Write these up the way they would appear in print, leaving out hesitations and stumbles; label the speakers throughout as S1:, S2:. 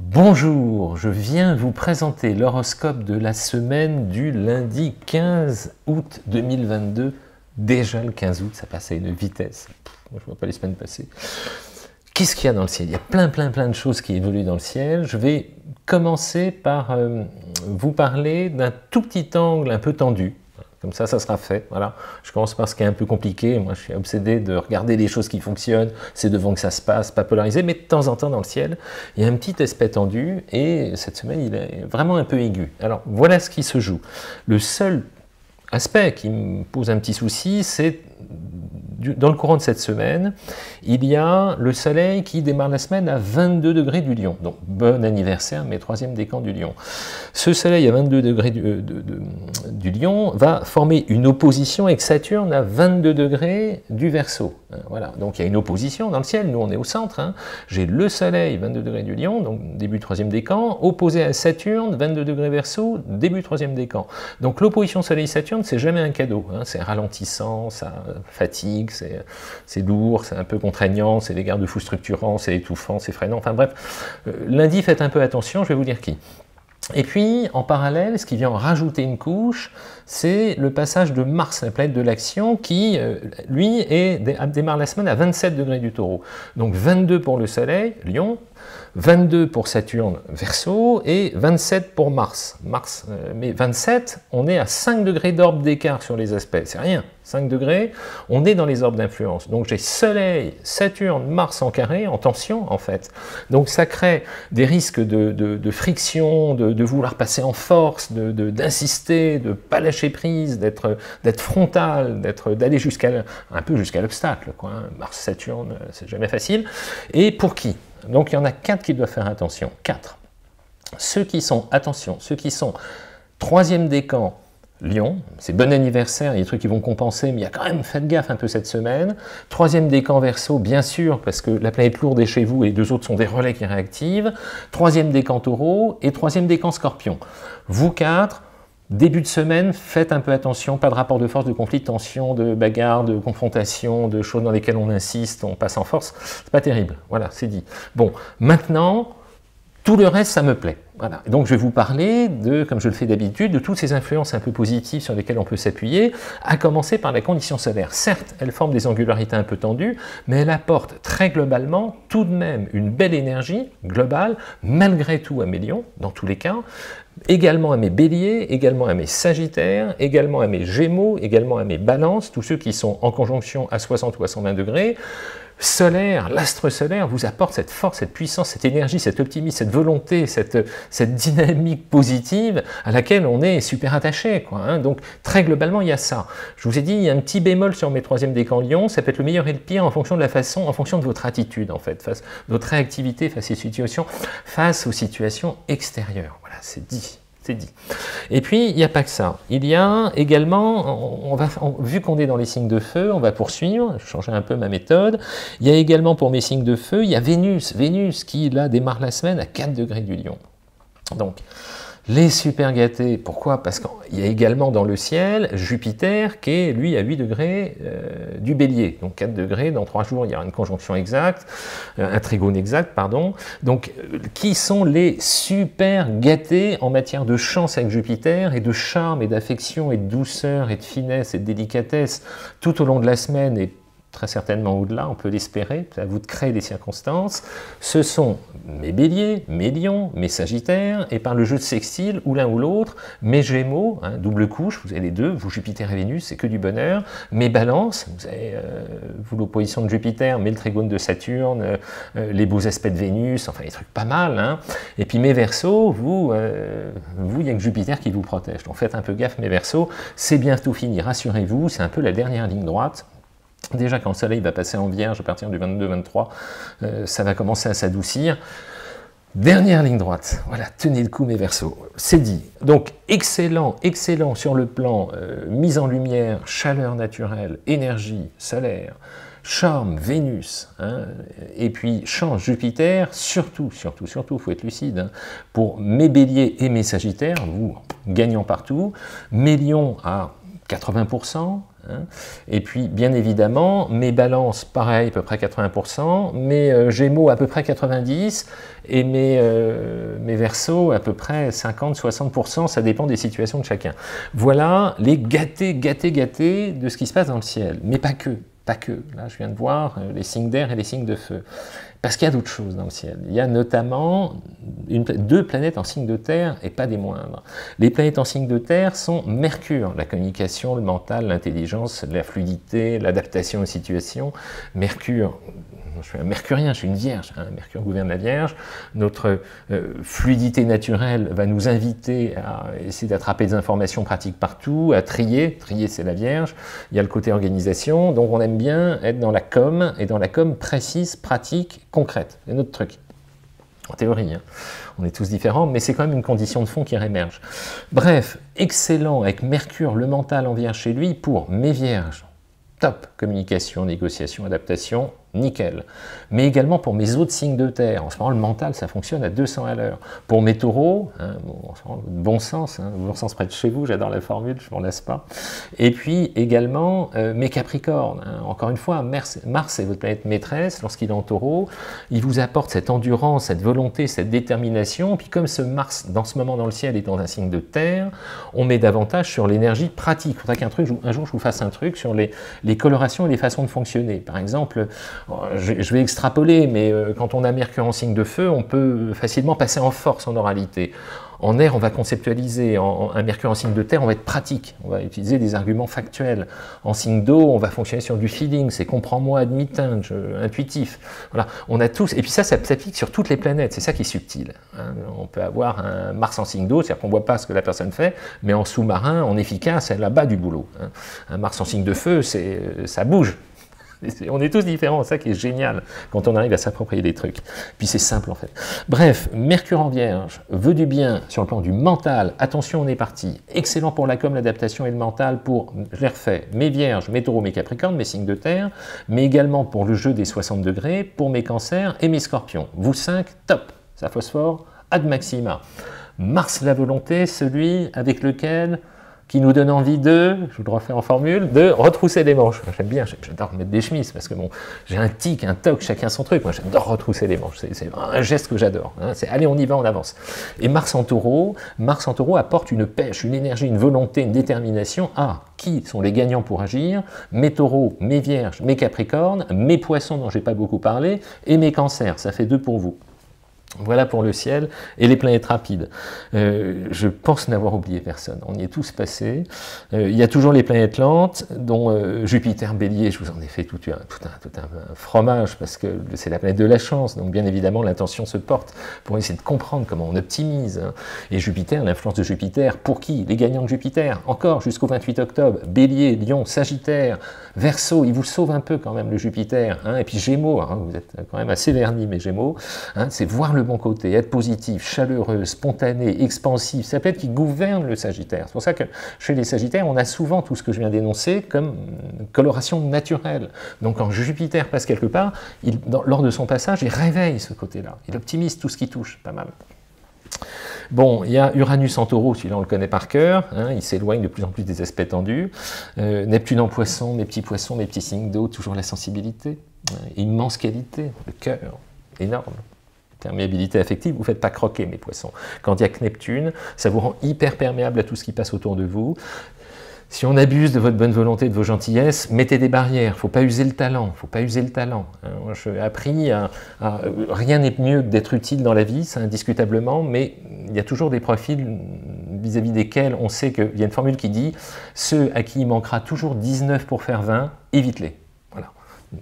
S1: Bonjour, je viens vous présenter l'horoscope de la semaine du lundi 15 août 2022. Déjà le 15 août, ça passe à une vitesse. Je ne vois pas les semaines passer. Qu'est-ce qu'il y a dans le ciel? Il y a plein de choses qui évoluent dans le ciel. Je vais commencer par vous parler d'un tout petit angle un peu tendu. Comme ça sera fait. Voilà. Je commence par ce qui est un peu compliqué. Moi, je suis obsédé de regarder les choses qui fonctionnent. C'est devant que ça se passe, pas polarisé. Mais de temps en temps, dans le ciel, il y a un petit aspect tendu. Et cette semaine, il est vraiment un peu aigu. Alors, voilà ce qui se joue. Le seul aspect qui me pose un petit souci, c'est dans le courant de cette semaine, il y a le soleil qui démarre la semaine à 22 degrés du Lion. Donc, bon anniversaire, mes troisième décan du Lion. Ce soleil à 22 degrés du Lion va former une opposition avec Saturne à 22 degrés du Verseau. Voilà, donc il y a une opposition dans le ciel, nous on est au centre. Hein. J'ai le soleil 22 degrés du Lion, donc début troisième décan, opposé à Saturne 22 degrés Verseau, début troisième décan. Donc l'opposition soleil-Saturne, c'est jamais un cadeau. Hein. C'est ralentissant, ça fatigue, c'est lourd, c'est un peu contraignant, c'est des garde-fous structurants, c'est étouffant, c'est freinant, enfin bref. Lundi, faites un peu attention, je vais vous dire qui. Et puis, en parallèle, ce qui vient en rajouter une couche, c'est le passage de Mars, la planète de l'action, qui, lui, démarre la semaine à 27 degrés du Taureau. Donc 22 pour le Soleil, Lion, 22 pour Saturne, Verseau, et 27 pour Mars. Mais 27, on est à 5 degrés d'orbe d'écart sur les aspects, c'est rien. 5 degrés, on est dans les orbes d'influence. Donc j'ai Soleil, Saturne, Mars en carré, en tension en fait. Donc ça crée des risques de friction, de vouloir passer en force, d'insister, de ne pas lâcher prise, d'être frontal, d'aller un peu jusqu'à l'obstacle. Mars, Saturne, c'est jamais facile. Et pour qui? Donc il y en a 4 qui doivent faire attention. 4. Ceux qui sont troisième décan, Lion, c'est bon anniversaire, il y a des trucs qui vont compenser, mais il y a quand même, faites gaffe un peu cette semaine. Troisième décan Verseau, bien sûr, parce que la planète lourde est chez vous et les deux autres sont des relais qui réactivent. Troisième décan Taureau et troisième décan Scorpion. Vous 4, début de semaine, faites un peu attention, pas de rapport de force, de conflit, de tension, de bagarre, de confrontation, de choses dans lesquelles on insiste, on passe en force, c'est pas terrible, voilà, c'est dit. Bon, maintenant, tout le reste, ça me plaît. Voilà. Donc je vais vous parler comme je le fais d'habitude, de toutes ces influences un peu positives sur lesquelles on peut s'appuyer, à commencer par la condition solaire. Certes, elle forme des angularités un peu tendues, mais elle apporte très globalement tout de même une belle énergie globale, malgré tout à mes lions, dans tous les cas, également à mes béliers, également à mes sagittaires, également à mes gémeaux, également à mes balances, tous ceux qui sont en conjonction à 60 ou à 120 degrés. Solaire, l'astre solaire vous apporte cette force, cette puissance, cette énergie, cet optimisme, cette volonté, cette dynamique positive à laquelle on est super attaché. Donc très globalement, il y a ça. Je vous ai dit, il y a un petit bémol sur mes troisième décan Lion, ça peut être le meilleur et le pire en fonction de la façon, en fonction de votre attitude en fait, de votre réactivité face aux situations extérieures. Voilà, c'est dit. C'est dit. Et puis, il n'y a pas que ça. Il y a également, vu qu'on est dans les signes de feu, on va poursuivre, changer un peu ma méthode. Il y a également pour mes signes de feu, il y a Vénus qui là démarre la semaine à 4 degrés du Lion. Donc, les super gâtés, pourquoi? Parce qu'il y a également dans le ciel Jupiter qui est, lui, à 8 degrés du Bélier. Donc 4 degrés, dans 3 jours, il y aura une conjonction exacte, un trigone exact, pardon. Donc, qui sont les super gâtés en matière de chance avec Jupiter et de charme et d'affection et de douceur et de finesse et de délicatesse tout au long de la semaine et très certainement au-delà, on peut l'espérer, c'est à vous de créer les circonstances. Ce sont mes béliers, mes lions, mes sagittaires, et par le jeu de sextile, ou l'un ou l'autre, mes gémeaux, double couche, vous avez les deux, vous Jupiter et Vénus, c'est que du bonheur, mes balances, vous avez vous l'opposition de Jupiter, mais le trigone de Saturne, les beaux aspects de Vénus, enfin les trucs pas mal, et puis mes Verseaux, vous, il n'y a que Jupiter qui vous protège, donc faites un peu gaffe mes Verseaux, c'est bientôt fini, rassurez-vous, c'est un peu la dernière ligne droite. Déjà, quand le soleil va passer en Vierge à partir du 22-23, ça va commencer à s'adoucir. Dernière ligne droite, voilà, tenez le coup mes Verseaux, c'est dit. Donc excellent sur le plan mise en lumière, chaleur naturelle, énergie solaire, charme Vénus, et puis chance Jupiter, surtout, il faut être lucide, pour mes béliers et mes sagittaires, vous gagnant partout, mes lions à 80%, Hein. Et puis, bien évidemment, mes balances, pareil, à peu près 80%, mes gémeaux, à peu près 90%, et mes verseaux, à peu près 50-60%, ça dépend des situations de chacun. Voilà les gâtés de ce qui se passe dans le ciel, mais pas que. Pas que. Là, je viens de voir les signes d'air et les signes de feu. Parce qu'il y a d'autres choses dans le ciel. Il y a notamment deux planètes en signe de terre, et pas des moindres. Les planètes en signe de terre sont Mercure, la communication, le mental, l'intelligence, la fluidité, l'adaptation aux situations. Mercure, je suis un mercurien, je suis une vierge, hein, Mercure gouverne la Vierge. Notre fluidité naturelle va nous inviter à essayer d'attraper des informations pratiques partout, à trier c'est la Vierge. Il y a le côté organisation, donc on aime bien être dans la com, et dans la com précise, pratique, concrète. C'est notre truc. En théorie, hein. On est tous différents, mais c'est quand même une condition de fond qui réémerge. Bref, excellent avec Mercure, le mental en Vierge chez lui, pour mes Vierges. Top, communication, négociation, adaptation, nickel. Mais également pour mes autres signes de terre. En ce moment, le mental, ça fonctionne à 200 à l'heure. Pour mes taureaux, hein, bon sens, hein, bon sens près de chez vous, j'adore la formule, je ne m'en lasse pas. Et puis également mes capricornes. Hein. Encore une fois, Mars est votre planète maîtresse, lorsqu'il est en taureau, il vous apporte cette endurance, cette volonté, cette détermination. Puis comme ce Mars, dans ce moment dans le ciel, est dans un signe de terre, on met davantage sur l'énergie pratique. Il faudrait qu'un jour je vous fasse un truc sur les colorations et les façons de fonctionner. Par exemple, je vais extrapoler, mais quand on a Mercure en signe de feu, on peut facilement passer en force en oralité. En air, on va conceptualiser. Un Mercure en signe de terre, on va être pratique. On va utiliser des arguments factuels. En signe d'eau, on va fonctionner sur du feeling. C'est comprends-moi, admittance, intuitif. Voilà. On a tous. Et puis ça s'applique sur toutes les planètes. C'est ça qui est subtil. Hein. On peut avoir un Mars en signe d'eau, c'est-à-dire qu'on ne voit pas ce que la personne fait, mais en sous-marin, en efficace, elle là-bas du boulot. Hein. Un Mars en signe de feu, ça bouge. On est tous différents, c'est ça qui est génial quand on arrive à s'approprier des trucs. Puis c'est simple en fait. Bref, Mercure en Vierge veut du bien sur le plan du mental. Attention, on est parti. Excellent pour la com, l'adaptation et le mental pour, je les refais, mes Vierges, mes Taureaux, mes Capricornes, mes signes de terre, mais également pour le jeu des 60 degrés, pour mes Cancers et mes Scorpions. Vous 5, top, ça phosphore, ad maxima. Mars la volonté, celui avec lequel qui nous donne envie de, je vous le refais en formule, de retrousser les manches. J'aime bien, j'adore mettre des chemises, parce que bon, j'ai un tic, un toc, chacun son truc. Moi, j'adore retrousser les manches, c'est un geste que j'adore. Hein. C'est allez, on y va, on avance. Et Mars en Taureau apporte une pêche, une énergie, une volonté, une détermination. Ah, qui sont les gagnants pour agir? Mes Taureaux, mes Vierges, mes Capricornes, mes Poissons dont j'ai pas beaucoup parlé, et mes Cancers. Ça fait 2 pour vous. Voilà pour le ciel et les planètes rapides. Je pense n'avoir oublié personne. On y est tous passés. Il y a toujours les planètes lentes, dont Jupiter, Bélier, je vous en ai fait tout un fromage, parce que c'est la planète de la chance. Donc bien évidemment, l'intention se porte pour essayer de comprendre comment on optimise. Et Jupiter, l'influence de Jupiter, pour qui? Les gagnants de Jupiter, encore jusqu'au 28 octobre. Bélier, Lion, Sagittaire, Verseau, il vous sauve un peu quand même le Jupiter. Hein. Et puis Gémeaux, hein, vous êtes quand même assez vernis, mes Gémeaux. Hein, c'est voir le bon côté, être positif, chaleureux, spontané, expansif, ça peut être qui gouverne le Sagittaire. C'est pour ça que chez les Sagittaires, on a souvent tout ce que je viens d'énoncer comme coloration naturelle. Donc quand Jupiter passe quelque part, lors de son passage, il réveille ce côté-là. Il optimise tout ce qui touche, pas mal. Bon, il y a Uranus en Taureau, celui-là on le connaît par cœur, hein, il s'éloigne de plus en plus des aspects tendus. Neptune en Poisson, mes petits poissons, mes petits signes d'eau, toujours la sensibilité, immense qualité, le cœur, énorme. Perméabilité affective, vous ne faites pas croquer mes poissons. Quand il y a que Neptune, ça vous rend hyper perméable à tout ce qui passe autour de vous. Si on abuse de votre bonne volonté, de vos gentillesses, mettez des barrières, il ne faut pas user le talent, il ne faut pas user le talent. Moi, j'ai appris rien n'est mieux que d'être utile dans la vie, ça indiscutablement, mais il y a toujours des profils vis-à-vis desquels on sait qu'il y a une formule qui dit « ceux à qui il manquera toujours 19 pour faire 20, évite-les ». Voilà,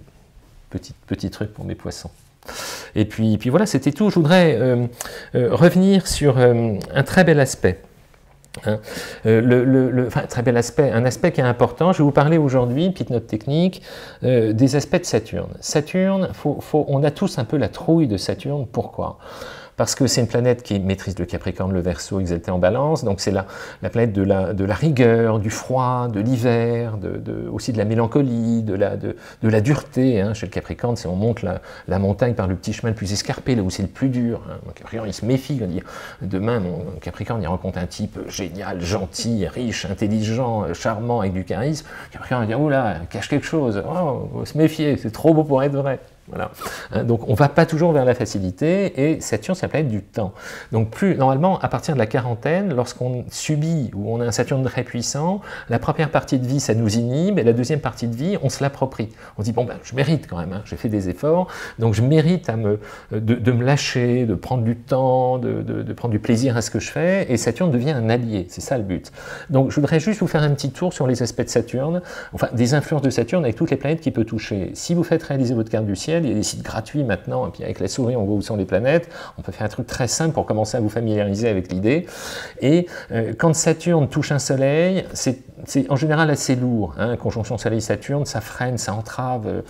S1: petit truc pour mes poissons. Et puis voilà, c'était tout. Je voudrais revenir sur un très bel aspect. Hein. Enfin, très bel aspect, un aspect qui est important. Je vais vous parler aujourd'hui, petite note technique, des aspects de Saturne. Saturne, on a tous un peu la trouille de Saturne. Pourquoi ? parce que c'est une planète qui maîtrise le Capricorne, le Verseau, exalté en Balance, donc c'est la planète de la rigueur, du froid, de l'hiver, aussi de la mélancolie, de la dureté. Hein. Chez le Capricorne, on monte la montagne par le petit chemin le plus escarpé, là où c'est le plus dur. Hein. Le Capricorne, il se méfie, il dit, demain, mon Capricorne, il rencontre un type génial, gentil, riche, intelligent, charmant, avec du charisme. Le Capricorne, il dit, oh là, cache quelque chose, oh, faut se méfier, c'est trop beau pour être vrai. Voilà. Donc on ne va pas toujours vers la facilité, et Saturne, c'est la planète du temps. Donc normalement, à partir de la quarantaine, lorsqu'on subit, ou on a un Saturne très puissant, la première partie de vie, ça nous inhibe, et la deuxième partie de vie, on se l'approprie. On se dit, bon, ben, je mérite quand même, hein, j'ai fait des efforts, donc je mérite de me lâcher, de prendre du temps, de prendre du plaisir à ce que je fais, et Saturne devient un allié, c'est ça le but. Donc je voudrais juste vous faire un petit tour sur les aspects de Saturne, enfin des influences de Saturne avec toutes les planètes qu'il peut toucher. Si vous faites réaliser votre carte du ciel, il y a des sites gratuits maintenant, et puis avec la souris on voit où sont les planètes, on peut faire un truc très simple pour commencer à vous familiariser avec l'idée. Et quand Saturne touche un soleil, c'est en général assez lourd, hein. Conjonction soleil-Saturne, ça freine, ça entrave,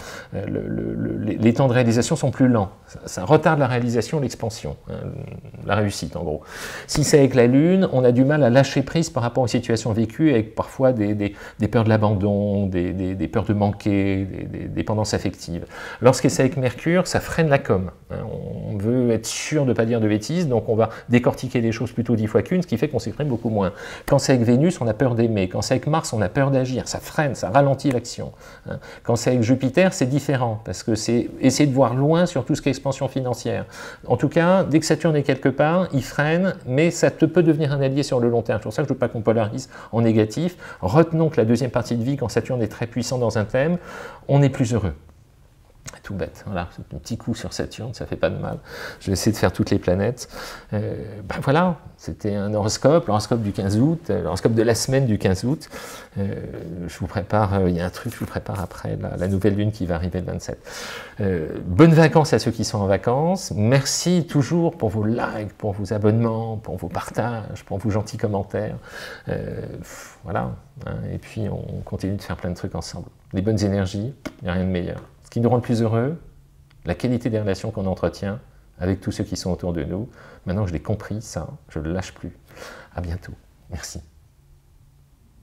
S1: les temps de réalisation sont plus lents, ça retarde la réalisation, l'expansion, hein, la réussite en gros. Si c'est avec la Lune, on a du mal à lâcher prise par rapport aux situations vécues, avec parfois des peurs de l'abandon, des peurs de manquer, des dépendances affectives. Lorsque c'est avec Mercure, ça freine la com. Hein. On veut être sûr de ne pas dire de bêtises, donc on va décortiquer les choses plutôt 10 fois qu'une, ce qui fait qu'on s'exprime beaucoup moins. Quand c'est avec Vénus, on a peur d'aimer. Quand c'est avec Mars, on a peur d'agir. Ça freine, ça ralentit l'action. Hein. Quand c'est avec Jupiter, c'est différent, parce que c'est essayer de voir loin sur tout ce qui est expansion financière. En tout cas, dès que Saturne est quelque part, il freine, mais ça peut devenir un allié sur le long terme. C'est pour ça que je ne veux pas qu'on polarise en négatif. Retenons que la deuxième partie de vie, quand Saturne est très puissant dans un thème, on est plus heureux. Tout bête, voilà, un petit coup sur Saturne, ça fait pas de mal. Je vais essayer de faire toutes les planètes. Ben voilà, c'était un horoscope, l'horoscope du 15 août, l'horoscope de la semaine du 15 août. Je vous prépare, il y a un truc, je vous prépare après la nouvelle lune qui va arriver le 27. Bonnes vacances à ceux qui sont en vacances. Merci toujours pour vos likes, pour vos abonnements, pour vos partages, pour vos gentils commentaires. Voilà, hein, et puis on continue de faire plein de trucs ensemble. Les bonnes énergies, il n'y a rien de meilleur. Ce qui nous rend le plus heureux, la qualité des relations qu'on entretient avec tous ceux qui sont autour de nous. Maintenant que je l'ai compris, ça, je ne le lâche plus. À bientôt. Merci.